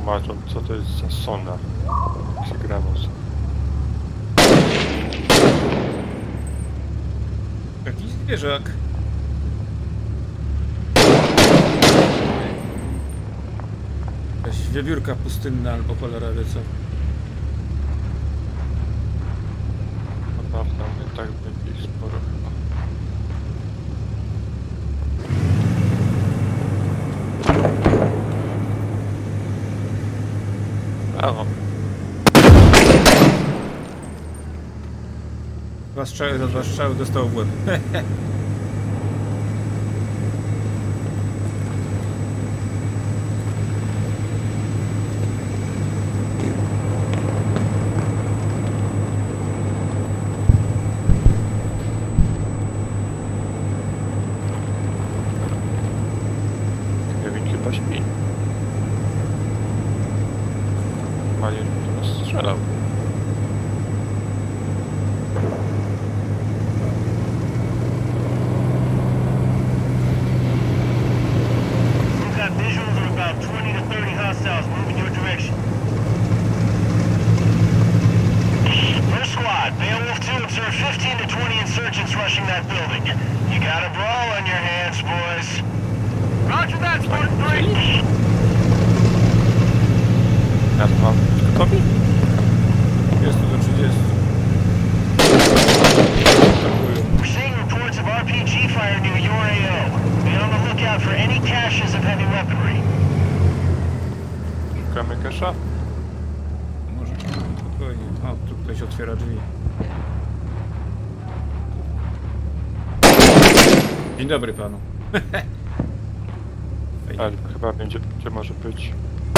tłumaczą, co to jest za sonar. Jak się gra może. Jakiś zwierzak. Jakaś wiewiórka pustynna albo cholera wie co. Naprawdę, nie tak będzie ich sporo chyba. Brawo. Dwa strzały dostał w łeb. Kevin chyba śpi. Mali strzelał. Ja to mam gotowi? Jest tu do 30. We're seeing reports of RPG fire near your AO. Be on the lookout for any caches of heavy weaponry. Szukamy kesza? Może spokojnie. O, tu ktoś otwiera drzwi. Dzień dobry panu. Ale chyba będzie, gdzie może być.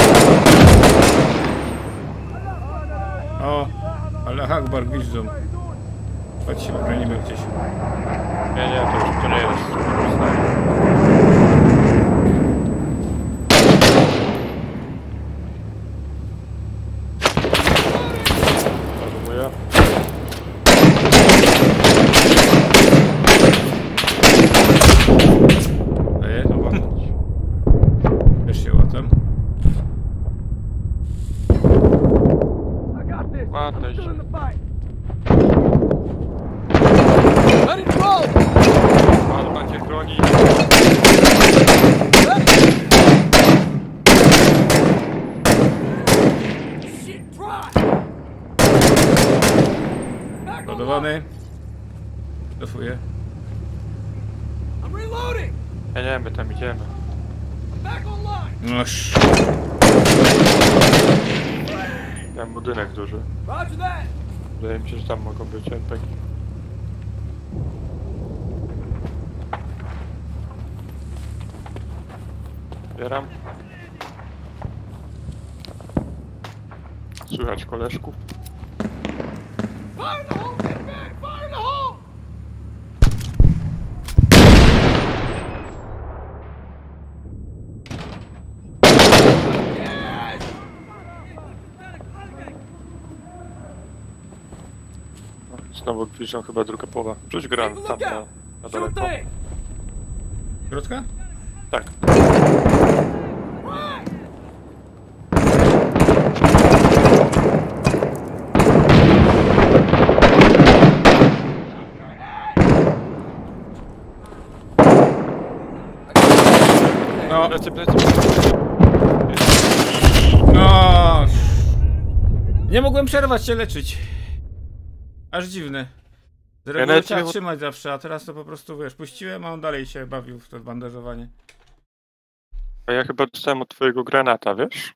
O, ale Akbar gwizdzą. Chodź się, bronimy gdzieś. Nie, to nie jest. Rozumuję. Daję? Też się łatam. Ładne się. Ale macie broni. Ładowany. Dofuję. Nie, my tam idziemy. No Tam budynek duży. Wydaje mi się, że tam mogą być RPG. Zbieram. Słychać koleżków. Znowu piszą chyba druga połowa. Rzuć granat tam na daleko. Środka? Tak. No, Plecy. no. Nie mogłem przerwać się leczyć. Aż dziwne. Z reguły trzeba trzymać zawsze, a teraz to po prostu, wiesz, puściłem, a on dalej się bawił w to bandażowanie. A ja chyba dostałem od twojego granata, wiesz?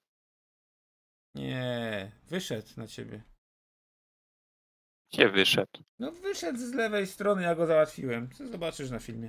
Nie, wyszedł na ciebie. Gdzie wyszedł? No wyszedł z lewej strony, ja go załatwiłem. Co zobaczysz na filmie.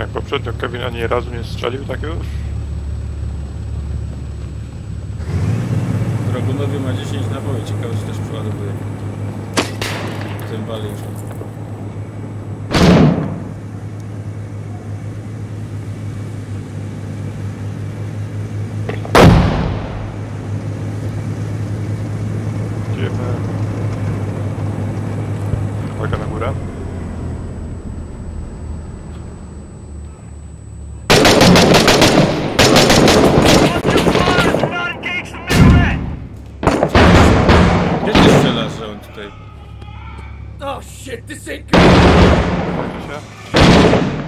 Jak poprzednio Kevin ani razu nie strzelił takiego już. Dragunowie ma 10 naboi, ciekawe czy też przeładowuje. Tym bali już. Idziemy. Uwaga na górę. Gdzie ty strzelasz, że on tutaj... Oh shit, this ain't good. Chodźcie się.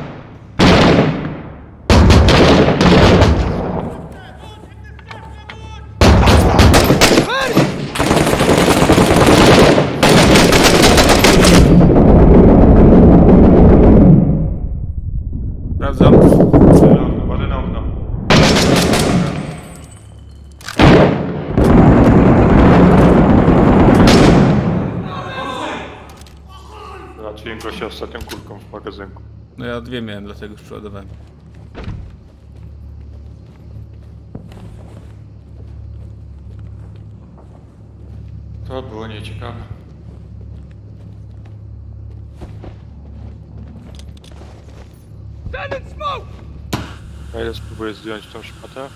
Sprawdzam. Uważaj na okno. Załatwiłem gościa ostatnią kulką w magazynku. No ja 2 miałem, dlatego już przeładowałem. To było nieciekawe. Send in smoke! Ja idę spróbuję zdjąć tą szmatę.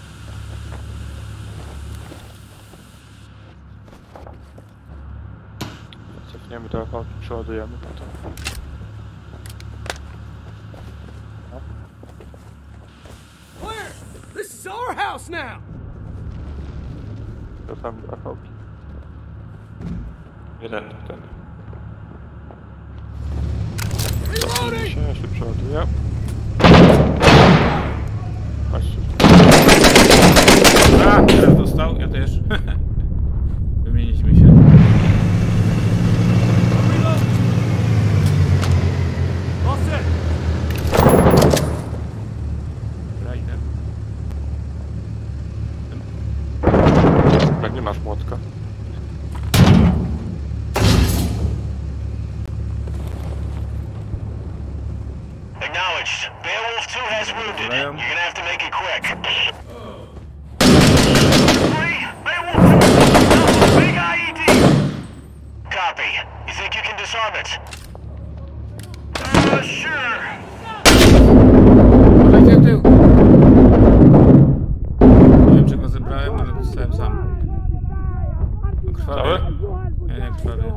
Cofniemy telefon, przeładujemy potem. Clear! This is our house now! To tam rachałki. Jeden ten. Cofnijmy się, ja się przeładuję. Chodźcie. A, teraz dostał, ja też. Wymieniliśmy się. All set! Rajdę. Jak nie masz młotka. Acknowledged. Beowulf 2 has wounded. You're gonna have to make it quick. Three, Beowulf 2, big IED. Copy. You think you can disarm it? Sure. Uważaj, tył, tył. Nie wiem czego zebrałem, ale dostałem sam. No, krwawie. Cały? Nie, nie krwawie.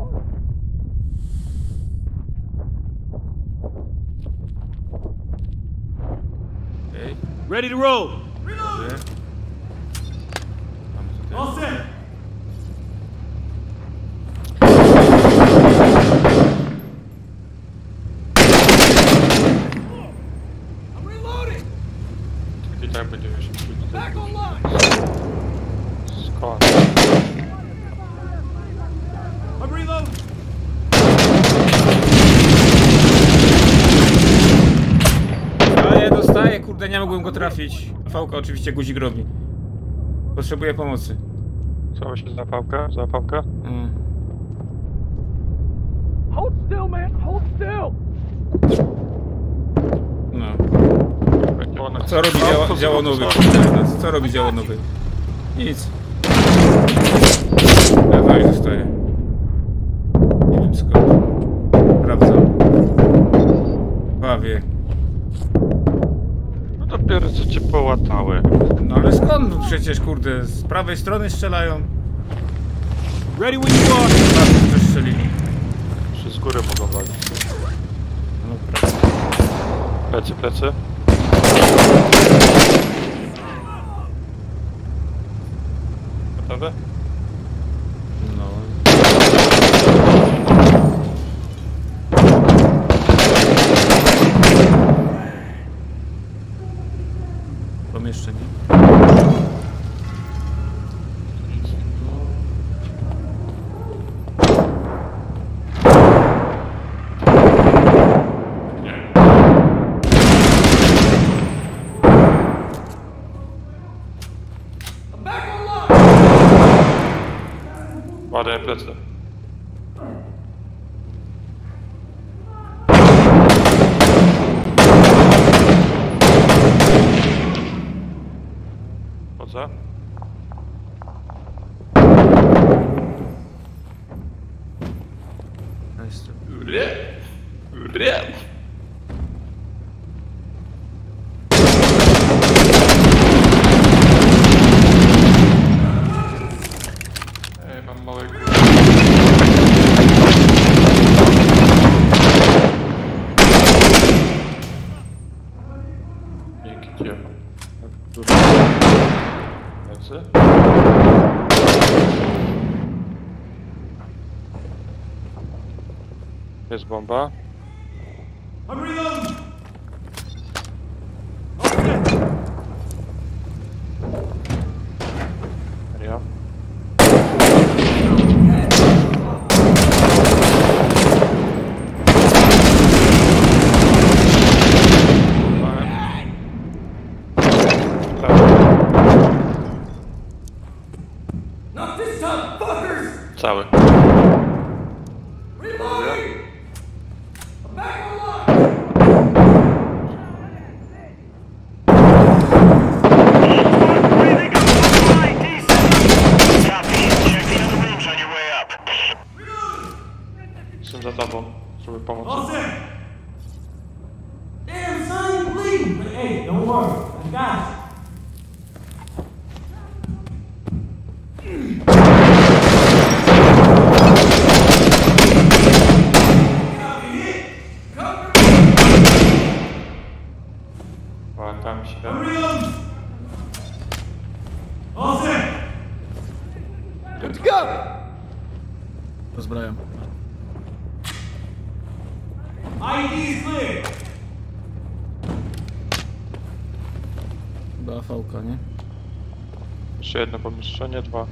Okej, Ready to roll! okay. Mamy tutaj. All set! I'm reloading! I tak będziemy się czuć tutaj Back online! z koła. I'm reloading! Dostaję, kurde, nie mogłem go trafić. Fałka oczywiście guzik robi. Potrzebuję pomocy. Co się zapałka? Zapałka? Hold still, man! Hold still! No. Będzie ona... Co robi działonowy? Co robi działonowy? Nic. Ja dalej zostaję. Nie wiem skąd. Sprawdzam. Bawię. No dopiero co cię połatały. No ale skąd? Przecież kurde, z prawej strony strzelają. Ready when you are! Tak, też strzelili. Jeszcze z góry mogą walić. No prawda. Plecy, plecy. Gotowe? No. Pomieszczenie. I'm back online! Ładuję plecy. Podchodzę. Ja jestem. Ej, mam małego. Dzięki ciemu. Dużo. Lecę. Jest bomba. I'm reloading. Ja. Not this time, fuckers! Cały. Reloading! I'm back online! Copy. Check the other rooms on your way up. Jestem za tobą, żeby pomóc. All set! Damn, son, you bleeding! But hey, don't worry, I got you. Tam się. I'm reloading! All set! Good to go! Pozbrajam. IED is clear! Chyba AV-ka, nie? Jeszcze jedno pomieszczenie, dwa.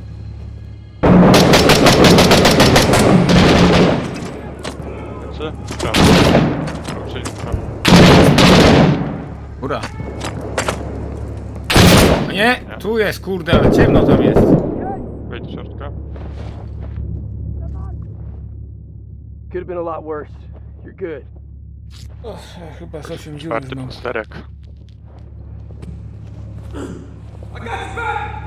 Lecę? Prawo. Czyli prawo. Góra. A nie! Tu jest, kurde, ale ciemno tam jest. Wejdź do środka. Could have been a lot worse. You're good. Chyba z 8 dziur Czwarty mam. plasterek. I got your back!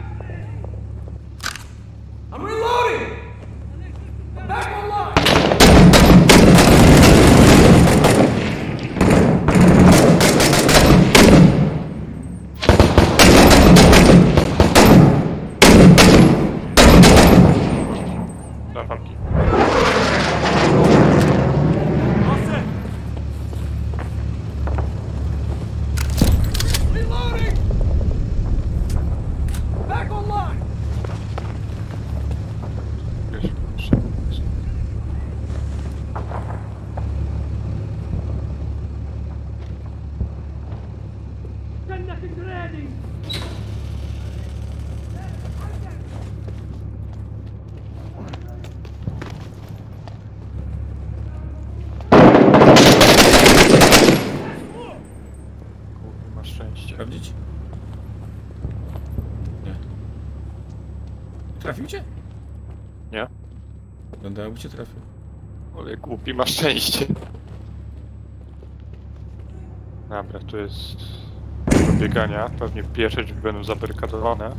I'm reloading! I'm back online! Dla walki. All set! Reloading! Back online! Wiesz, pomieszczenie. Nothing's ready! Kurwa, masz szczęście. Sprawdzić? Nie. Trafił cię? Nie? Wygląda jakby cię trafił. Ale głupi, masz szczęście. Dobra, tu jest do biegania. Pewnie pierwsze drzwi będą zabarykadowane.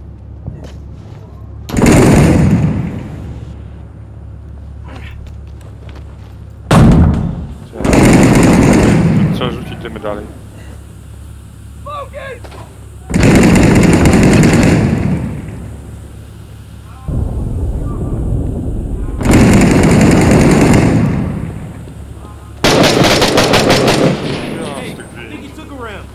Trzeba rzucić dymy dalej. Hey, I think he took a round.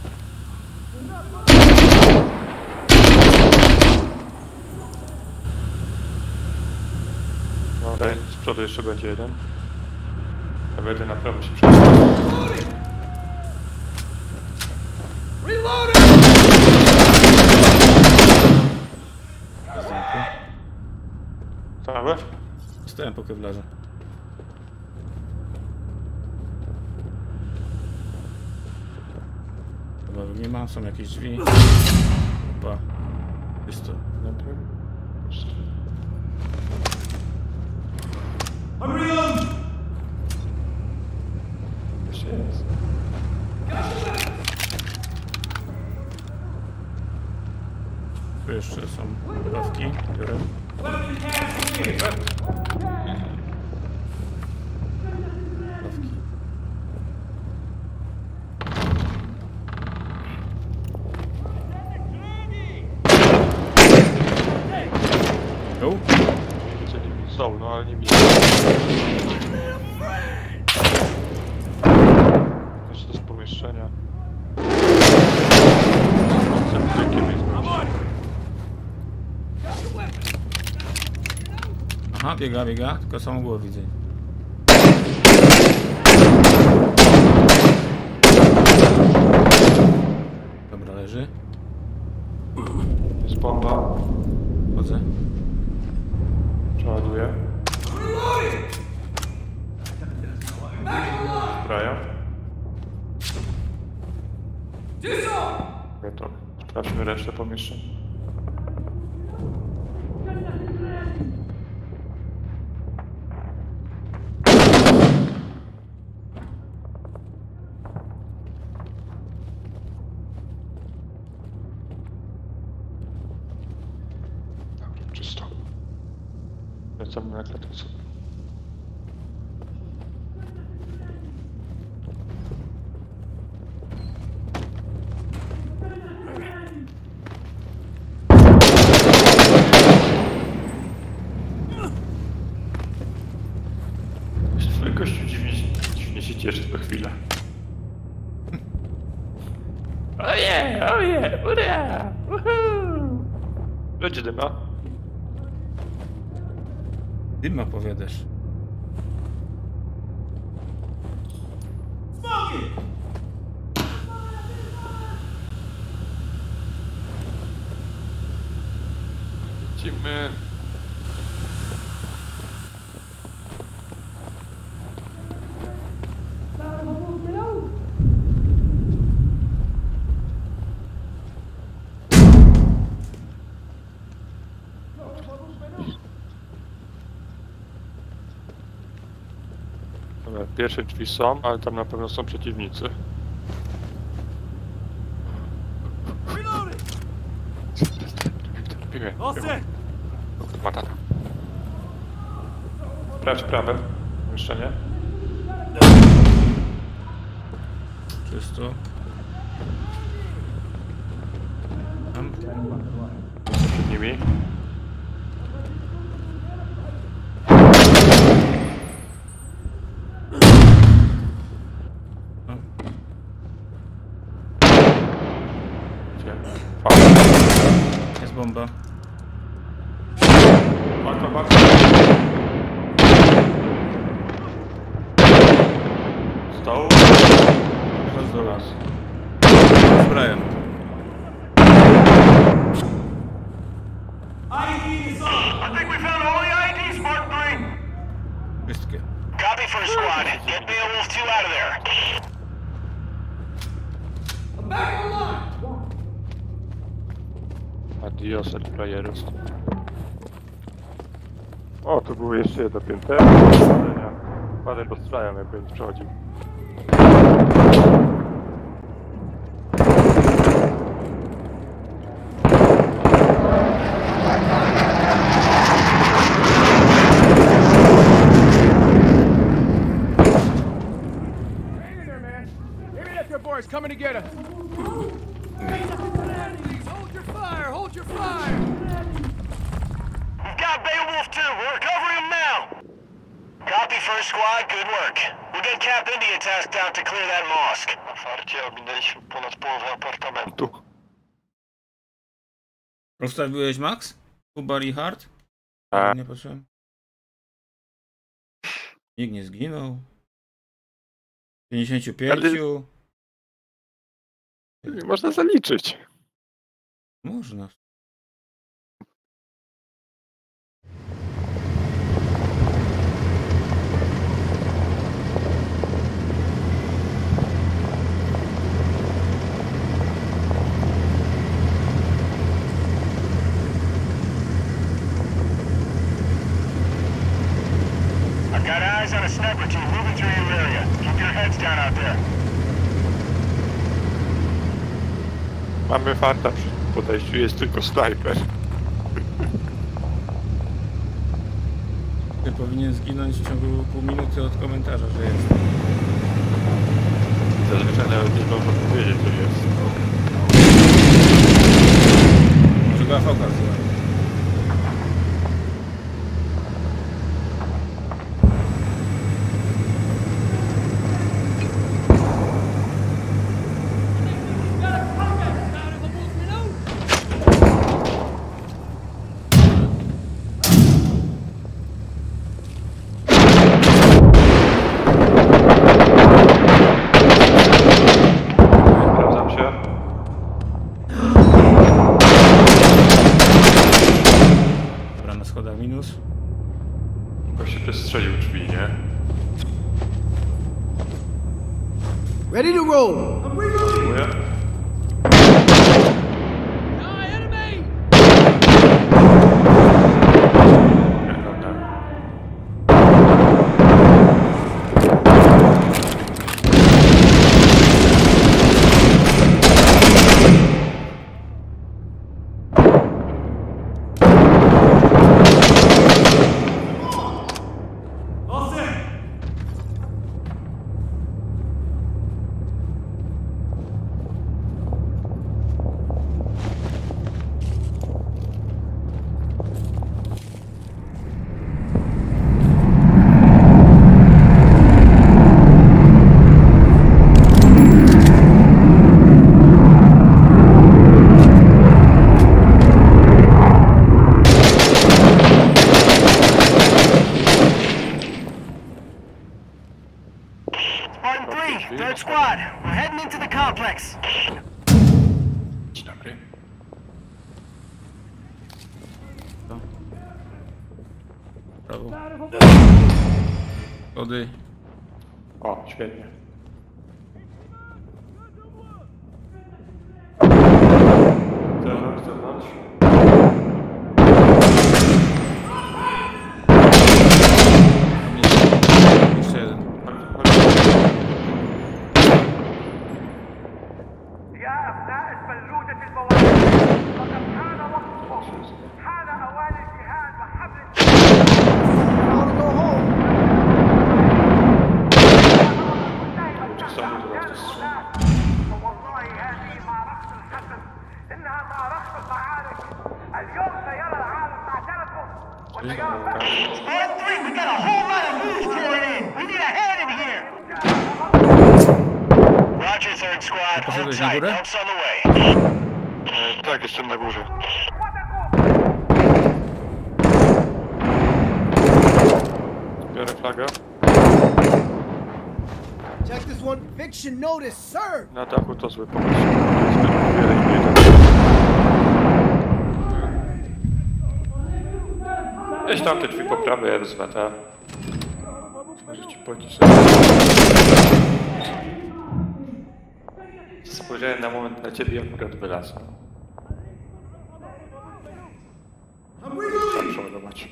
No, daj, z przodu jeszcze będzie jeden. Ja będę na prawo się przejść. Reloading! Reloading! Zdjęty. Całe? Stałem po kewlarze. Chyba nie ma, są jakieś drzwi. Opa. Jest to. Dobra. I'm reloading! Jeszcze jest. Tu jeszcze są ławki. Biorę. Ławki. Tu? Widzę, nie są, no ale nie widzę. Jeszcze to z pomieszczenia. Chcę brykiem jest gość. Aha, biega, tylko samą głowę widzę. Dobra, leży. Jest bomba. Chodzę. Przeładuję. Zbraja. Gotowe. Sprawdźmy resztę pomieszczeń. Dobra, czysto. Wracamy na klatce. Twój gościu dziwnie się cieszy co chwilę. Oje, ura! Woohoo! Będzie dyma. Dyma powiadasz. Lecimy. Dobra, pierwsze drzwi są, ale tam na pewno są przeciwnicy. Biegaj, All set. matana. Sprawdź prawe pomieszczenie. Czysto. Tam. Przed nimi. No. Gdzie? Jest bomba. Baka. Stał. Raz do raz. Zbrajem. I think we found all the IEDs, Mark 3. Wszystkie. Copy first squad. Get Beowulf 2 out of there. I'm back online. Adios, el players. O, tu było jeszcze jedno piętro. Padaj postrzelają, jak będzie przechodził. Hang in there, man. Maybe that's your boys coming to get us. Hold your fire. Hold your fire. We've got Beowulf 2. We're recovering him now. Copy first squad. Good work. We'll get Cap India tasked out to clear that mosque. Na farcie ominęliśmy ponad połowę apartamentu. Rozstawiłeś Max? Kubar i Hard? A. Nie patrzyłem. Nikt nie zginął. 55. Nie można zaliczyć. Można. I've got eyes on a sniper team moving through your area. Keep your heads down out there. Mamy farta. podejściu jest tylko snajper. Ty powinien zginąć w ciągu pół minuty od komentarza, że jest. Zazwyczaj nawet nie można powiedzieć, co jest. Może go AVK zła. Sprawdzam się. Dobra, na schodach minus. Gościu przestrzelił drzwi, nie? Ready to roll. Dziękuję. Nie, dobra. Spartan 3, third squad. We're heading into the complex. Dzień dobry. Prawo. Schody. O, świetnie. Zewnątrz, zewnątrz. Jeszcze jeden. يا أبناء البلودة المواليد لقد حان وقتكم حان أوان الجهاد وحمل Czasami to bardzo strzela. والله هذه معركة الحسم إنها معركة المعارك اليوم سيرى العالم معدلكم وسيرى Spartan 3, we got a whole lot of moves pouring in. We need a hand in here. Roger, third squad. Hold Poszedłeś na tight. górę? Help's on the way. Tak, jestem na górze. Biorę flagę. Check this one. Eviction notice, sir. Na dachu to zły pomysł. Zbyt wiele i nie tak. Weź tam te drzwi po prawej, ja wezmę te. Może ci podnieść. Spojrzałem na moment na ciebie i akurat wylazłem. Trzeba przeładować.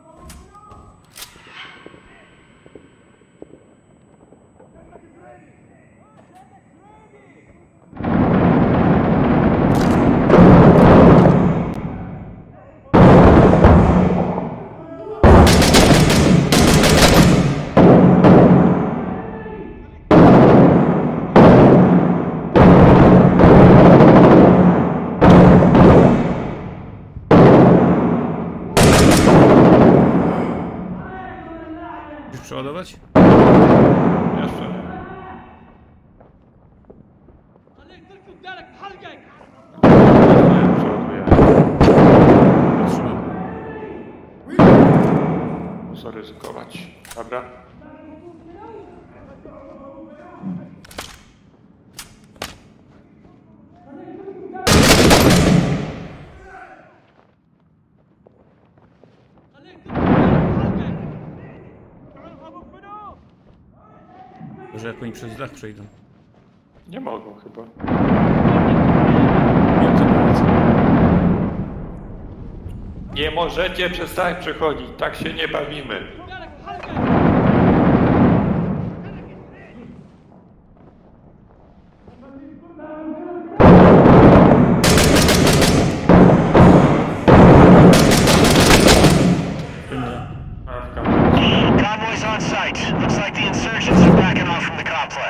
Już przeładować? Jeszcze nie. Przeładuję. Zatrzymam. Muszę ryzykować. Dobra. Może jak oni przez dach przejdą. Nie mogą chyba. Więcej pomocy. Nie możecie przestać przechodzić. Tak się nie bawimy.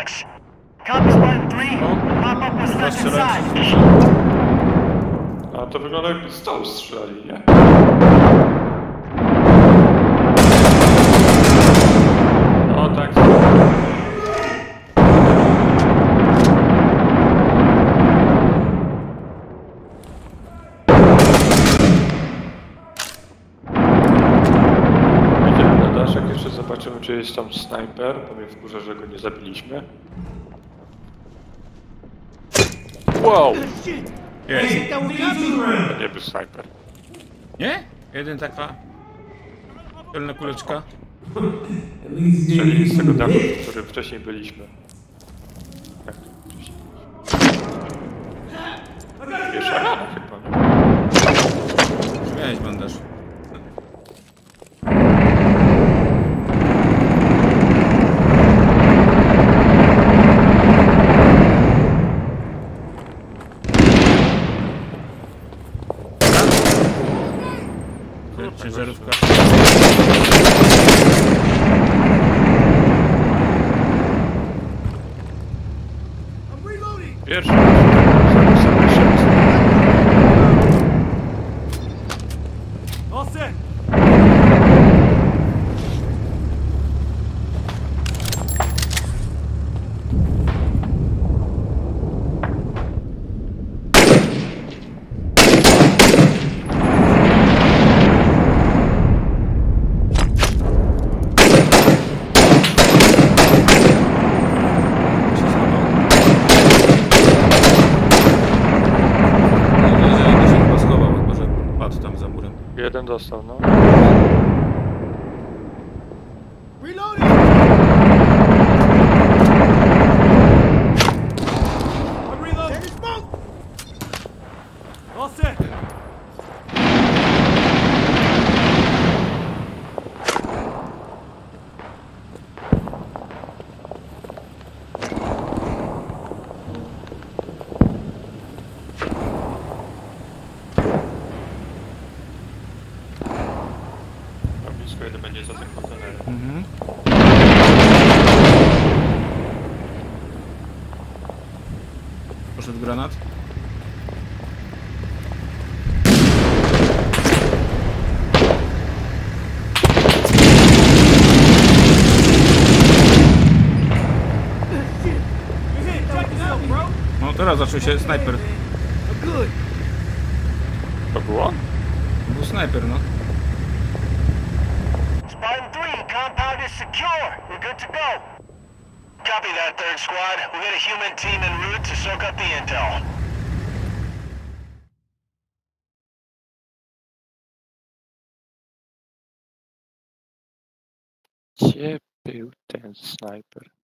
complex. Copy Spartan 3. Pop up what's left inside. A to wygląda jakby z stołu strzelali, nie? O tak. Idziemy na daszek, jeszcze zobaczymy, czy jest tam snajper, bo mnie wkurza, że go nie zabiliśmy. Wow! Jest. To nie był snajper. Nie? Jeden taka... Tylna kuleczka. Strzeli z tego dachu, w którym wcześniej byliśmy. Tak, wcześniej. Pierwsza rana chyba, nie? Już miałeś bandaż. Ciężarówka. I'm reloading. Pierwszy raz. Sam wyszedł. All set. Jeden dostał, no. Reloading. I'm reloading. Heavy smoke. All set. A blisko jeden będzie za tym kontenerem. Mhm. Poszedł granat. You're hit. Check this out, bro. No teraz zaczął się snajper. I'm good. To było? Był snajper, no. Spartan 3, compound is secure. We're good to go. Copy that, 3rd Squad. We got a human team en route to soak up the intel. Gdzie był ten snajper?